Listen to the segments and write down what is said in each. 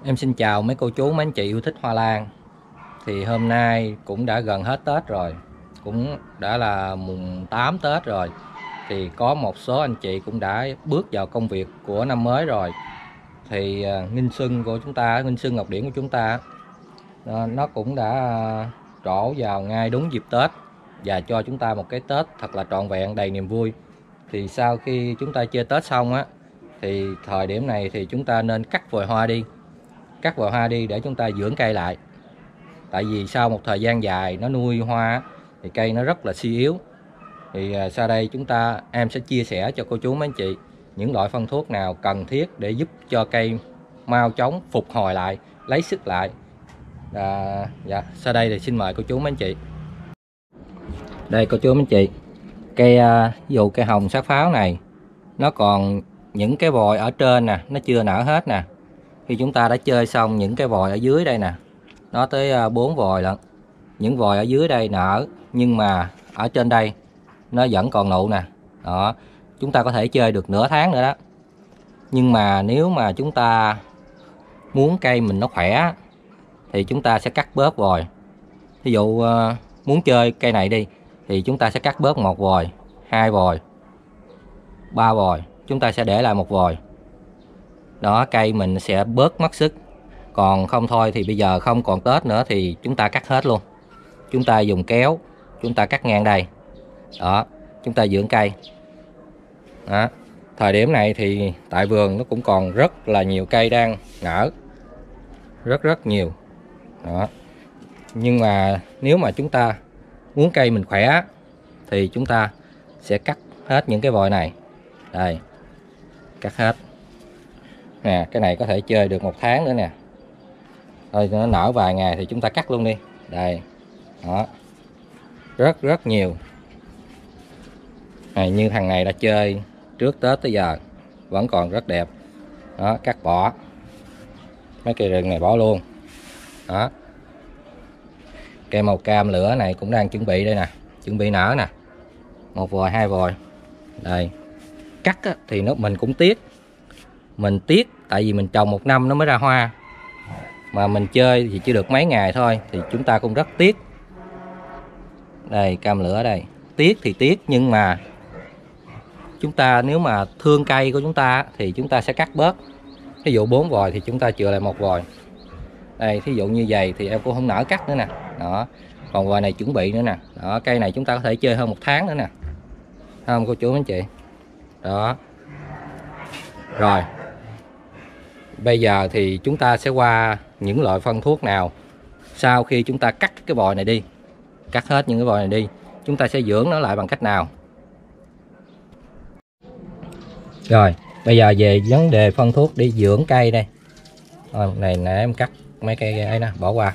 Em xin chào mấy cô chú, mấy anh chị yêu thích hoa lan. Thì hôm nay cũng đã gần hết Tết rồi, cũng đã là mùng 8 Tết rồi. Thì có một số anh chị cũng đã bước vào công việc của năm mới rồi. Thì nghinh xuân của chúng ta, nghinh xuân Ngọc Điển của chúng ta, nó cũng đã trổ vào ngay đúng dịp Tết và cho chúng ta một cái Tết thật là trọn vẹn, đầy niềm vui. Thì sau khi chúng ta chơi Tết xong á, thì thời điểm này thì chúng ta nên cắt vòi hoa đi. Cắt vòi hoa đi để chúng ta dưỡng cây lại. Tại vì sau một thời gian dài nó nuôi hoa thì cây nó rất là suy yếu. Thì sau đây em sẽ chia sẻ cho cô chú mấy anh chị những loại phân thuốc nào cần thiết để giúp cho cây mau chóng phục hồi lại, lấy sức lại. Sau đây thì xin mời cô chú mấy anh chị. Đây cô chú mấy anh chị, ví dụ cây hồng sát pháo này, nó còn những cái vòi ở trên nè, nó chưa nở hết nè. Khi chúng ta đã chơi xong những cái vòi ở dưới đây nè, nó tới 4 vòi lận. Những vòi ở dưới đây nở, nhưng mà ở trên đây nó vẫn còn nụ nè. Đó, chúng ta có thể chơi được nửa tháng nữa đó. Nhưng mà nếu mà chúng ta muốn cây mình nó khỏe thì chúng ta sẽ cắt bớt vòi. Ví dụ muốn chơi cây này đi thì chúng ta sẽ cắt bớt 1 vòi, 2 vòi, 3 vòi, chúng ta sẽ để lại 1 vòi. Đó, cây mình sẽ bớt mất sức. Còn không thôi thì bây giờ không còn Tết nữa thì chúng ta cắt hết luôn. Chúng ta dùng kéo, chúng ta cắt ngang đây. Đó, chúng ta dưỡng cây. Đó, thời điểm này thì tại vườn nó cũng còn rất là nhiều cây đang nở, rất nhiều. Đó, nhưng mà nếu mà chúng ta muốn cây mình khỏe thì chúng ta sẽ cắt hết những cái vòi này. Đây, cắt hết nè. Cái này có thể chơi được 1 tháng nữa nè. Thôi nó nở vài ngày thì chúng ta cắt luôn đi. Đây, đó, rất nhiều. Như thằng này đã chơi trước Tết tới giờ vẫn còn rất đẹp. Đó, cắt bỏ mấy cây rừng này, bỏ luôn. Đó, cây màu cam lửa này cũng đang chuẩn bị đây nè, chuẩn bị nở nè. 1 vòi, 2 vòi. Đây, cắt thì mình cũng tiếc. Mình tiếc tại vì mình trồng 1 năm nó mới ra hoa, mà mình chơi thì chỉ được mấy ngày thôi, thì chúng ta cũng rất tiếc. Đây, cam lửa đây, tiếc thì tiếc, nhưng mà chúng ta nếu mà thương cây của chúng ta thì chúng ta sẽ cắt bớt. Ví dụ 4 vòi thì chúng ta chừa lại 1 vòi. Đây, thí dụ như vậy thì em cũng không nỡ cắt nữa nè. Đó, còn vòi này chuẩn bị nữa nè. Đó, cây này chúng ta có thể chơi hơn 1 tháng nữa nè. Thấy không cô chú anh chị? Đó. Rồi, bây giờ thì chúng ta sẽ qua những loại phân thuốc nào. Sau khi chúng ta cắt cái vòi này đi, cắt hết những cái vòi này đi, chúng ta sẽ dưỡng nó lại bằng cách nào. Rồi, bây giờ về vấn đề phân thuốc để dưỡng cây đây. Này nè, em cắt mấy cây ấy nè, bỏ qua.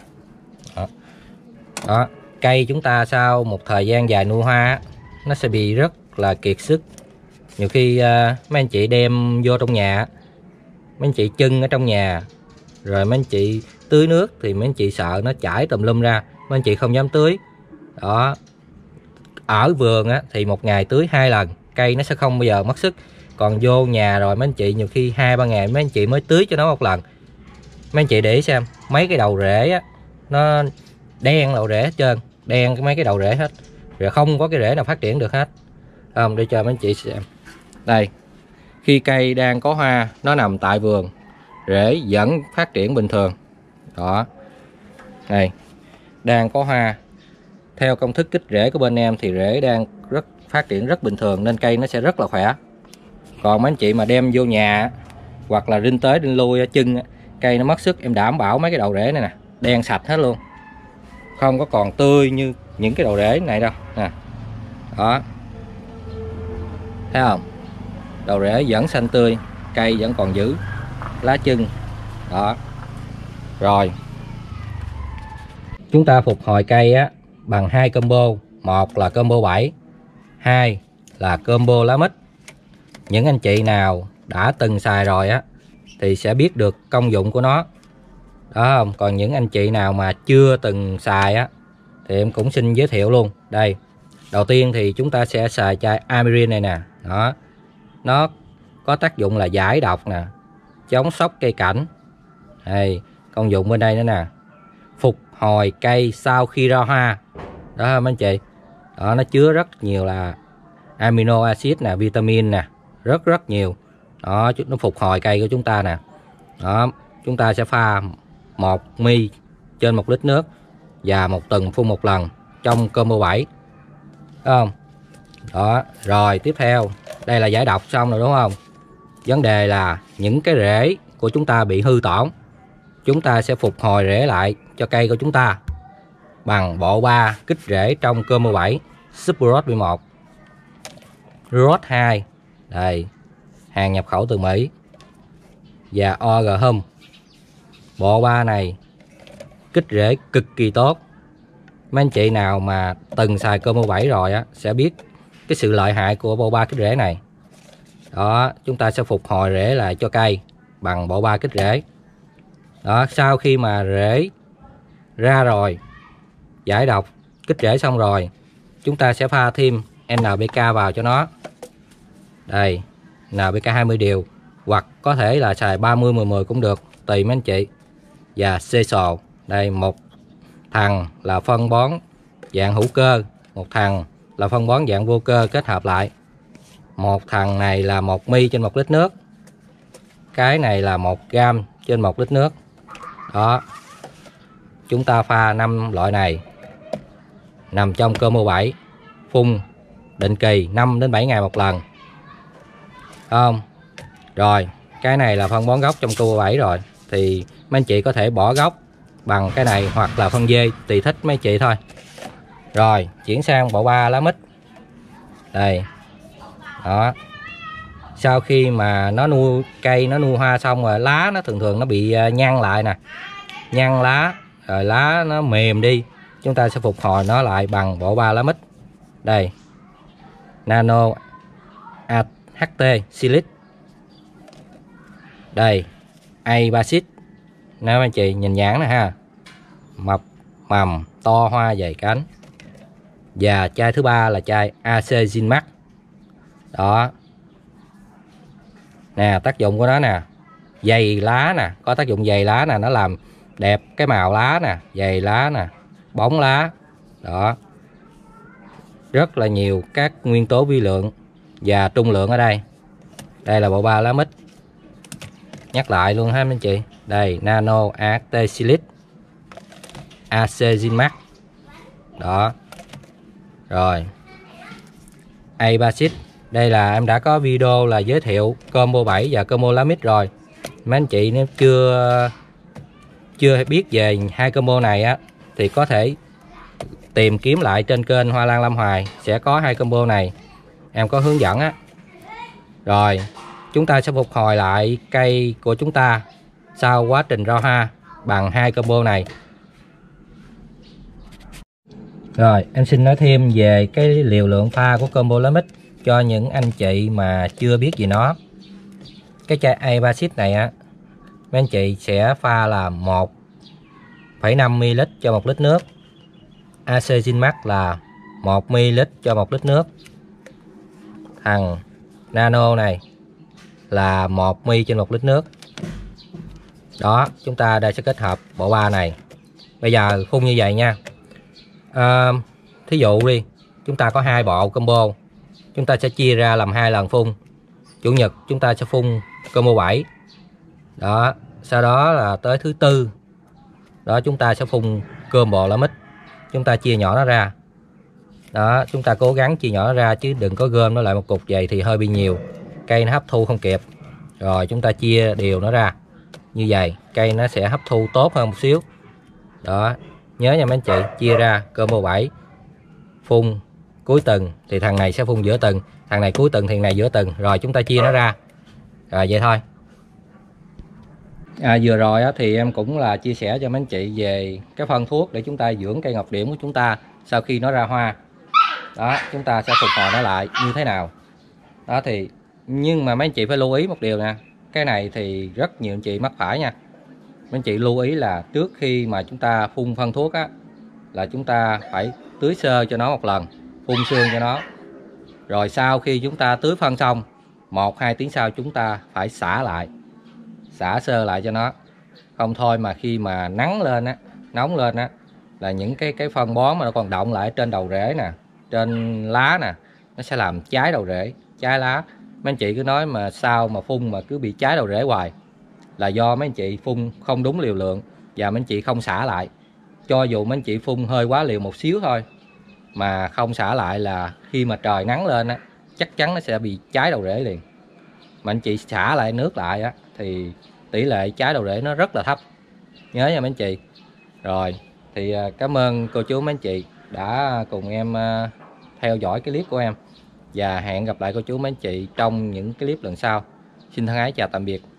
Đó, cây chúng ta sau một thời gian dài nuôi hoa nó sẽ bị rất là kiệt sức. Nhiều khi mấy anh chị đem vô trong nhà, mấy anh chị trưng ở trong nhà, rồi mấy anh chị tưới nước thì mấy anh chị sợ nó chảy tùm lum ra, mấy anh chị không dám tưới. Đó, ở vườn thì 1 ngày tưới 2 lần, cây nó sẽ không bao giờ mất sức. Còn vô nhà rồi mấy anh chị nhiều khi 2-3 ngày mấy anh chị mới tưới cho nó 1 lần. Mấy anh chị để ý xem, mấy cái đầu rễ nó đen đầu rễ hết trơn, đen mấy cái đầu rễ hết, rồi không có cái rễ nào phát triển được hết. Để cho mấy anh chị xem. Đây, khi cây đang có hoa, nó nằm tại vườn, rễ vẫn phát triển bình thường. Đó, đây, đang có hoa. Theo công thức kích rễ của bên em thì rễ đang phát triển rất bình thường, nên cây nó sẽ rất là khỏe. Còn mấy anh chị mà đem vô nhà hoặc là rinh tới rinh lui ở chân, cây nó mất sức, em đảm bảo mấy cái đầu rễ này nè đen sạch hết luôn, không có còn tươi như những cái đầu rễ này đâu nè. Đó, thấy không, đầu rễ vẫn xanh tươi, cây vẫn còn giữ lá chân. Đó, rồi chúng ta phục hồi cây bằng 2 combo. 1 là combo 7, 2 là combo lá mít. Những anh chị nào đã từng xài rồi thì sẽ biết được công dụng của nó. Đó không? Còn những anh chị nào mà chưa từng xài thì em cũng xin giới thiệu luôn. Đây, đầu tiên thì chúng ta sẽ xài chai Amirin này nè. Đó, nó có tác dụng là giải độc nè, chống sốc cây cảnh, Đây, công dụng bên đây nữa nè, phục hồi cây sau khi ra hoa. Đó mấy anh chị, đó, nó chứa rất nhiều là amino acid nè, vitamin nè, rất nhiều. Đó, nó phục hồi cây của chúng ta nè. Đó, chúng ta sẽ pha 1 ml trên 1 lít nước và 1 tuần phun 1 lần trong combo 7. Đúng không? Đó, rồi tiếp theo, đây là giải độc xong rồi đúng không? Vấn đề là những cái rễ của chúng ta bị hư tổn, chúng ta sẽ phục hồi rễ lại cho cây của chúng ta bằng bộ 3 kích rễ trong combo 7 Super Rot B1, Rot 2, đây, hàng nhập khẩu từ Mỹ, và OG Hum. Bộ 3 này kích rễ cực kỳ tốt. Mấy anh chị nào mà từng xài combo 7 rồi á sẽ biết cái sự lợi hại của bộ 3 kích rễ này. Đó, chúng ta sẽ phục hồi rễ lại cho cây bằng bộ 3 kích rễ. Đó, sau khi mà rễ ra rồi, giải độc kích rễ xong rồi, chúng ta sẽ pha thêm NPK vào cho nó. Đây, NPK 20 điều, hoặc có thể là xài 30-10-10 cũng được, tùy mấy anh chị. Và Cesol, đây, một thằng là phân bón dạng hữu cơ, một thằng là phân bón dạng vô cơ kết hợp lại. Một thằng này là 1 ml trên 1 lít nước, cái này là 1 gram trên 1 lít nước. Đó, chúng ta pha 5 loại này nằm trong combo 7, phun định kỳ 5 đến 7 ngày một lần. Không? Rồi, cái này là phân bón gốc trong combo 7 rồi, thì mấy anh chị có thể bỏ gốc bằng cái này hoặc là phân dê, tùy thích mấy chị thôi. Rồi, chuyển sang bộ 3 lá mít. Đây. Đó. Sau khi mà nó nuôi cây, nó nuôi hoa xong rồi, lá nó thường nó bị nhăn lại nè. Nhăn lá, rồi lá nó mềm đi. Chúng ta sẽ phục hồi nó lại bằng bộ 3 lá mít. Đây. Nano HT Silic. Đây. A-Basit. Nếu anh chị nhìn nhãn nè ha. Mập mầm, to hoa dày cánh. Và chai thứ ba là chai AC Zinmax. Đó. Nè, tác dụng của nó nè, dày lá nè, có tác dụng dày lá nè, nó làm đẹp cái màu lá nè, dày lá nè, bóng lá. Đó. Rất là nhiều các nguyên tố vi lượng và trung lượng ở đây. Đây là bộ 3 lá mít. Nhắc lại luôn ha anh chị. Đây, Nano AT Silic, AC Zinmax. Đó. Rồi. A-Basit. Đây là em đã có video là giới thiệu combo 7 và combo lá mít rồi. Mấy anh chị nếu chưa biết về hai combo này á thì có thể tìm kiếm lại trên kênh Hoa Lan Lâm Hoài, sẽ có hai combo này, em có hướng dẫn á. Rồi, chúng ta sẽ phục hồi lại cây của chúng ta sau quá trình ra hoa bằng hai combo này. Rồi, em xin nói thêm về cái liều lượng pha của combo lá mít cho những anh chị mà chưa biết gì nó. Cái chai A-Basit này á, mấy anh chị sẽ pha là 1,5 ml cho 1 lít nước. AC Zinmax là 1 ml cho 1 lít nước. Thằng Nano này là 1 ml trên 1 lít nước. Đó, chúng ta đây sẽ kết hợp bộ 3 này. Bây giờ phun như vậy nha. Thí dụ đi, chúng ta có 2 bộ combo, chúng ta sẽ chia ra làm 2 lần phun. Chủ nhật chúng ta sẽ phun combo 7. Đó, sau đó là tới thứ tư, đó chúng ta sẽ phun combo lá mít. Chúng ta chia nhỏ nó ra. Đó, chúng ta cố gắng chia nhỏ nó ra chứ đừng có gom nó lại một cục vậy thì hơi bị nhiều, cây nó hấp thu không kịp. Rồi chúng ta chia đều nó ra như vậy, cây nó sẽ hấp thu tốt hơn một xíu. Đó, nhớ nha mấy anh chị, chia ra combo 7 phun cuối tuần thì thằng này sẽ phun giữa tuần, thằng này cuối tuần thì thằng này giữa tuần, rồi chúng ta chia nó ra. Rồi vậy thôi. Vừa rồi á, thì em cũng là chia sẻ cho mấy anh chị về cái phân thuốc để chúng ta dưỡng cây ngọc điểm của chúng ta sau khi nó ra hoa. Đó, chúng ta sẽ phục hồi nó lại như thế nào. Đó thì, nhưng mà mấy anh chị phải lưu ý một điều nè, cái này thì rất nhiều anh chị mắc phải nha. Mấy anh chị lưu ý là trước khi mà chúng ta phun phân thuốc á, là chúng ta phải tưới sơ cho nó một lần, phun sương cho nó. Rồi sau khi chúng ta tưới phân xong, 1-2 tiếng sau chúng ta phải xả lại, xả sơ lại cho nó. Không thôi mà khi mà nắng lên á, nóng lên á, là những cái phân bón mà nó còn đọng lại trên đầu rễ nè, trên lá nè, nó sẽ làm cháy đầu rễ, cháy lá. Mấy anh chị cứ nói mà sao mà phun mà cứ bị cháy đầu rễ hoài, là do mấy anh chị phun không đúng liều lượng và mấy anh chị không xả lại. Cho dù mấy anh chị phun hơi quá liều một xíu thôi mà không xả lại là khi mà trời nắng lên á, chắc chắn nó sẽ bị cháy đầu rễ liền. Mà anh chị xả lại nước lại á thì tỷ lệ cháy đầu rễ nó rất là thấp, nhớ nha mấy anh chị. Rồi thì cảm ơn cô chú mấy anh chị đã cùng em theo dõi cái clip của em, và hẹn gặp lại cô chú mấy anh chị trong những cái clip lần sau. Xin thân ái chào tạm biệt.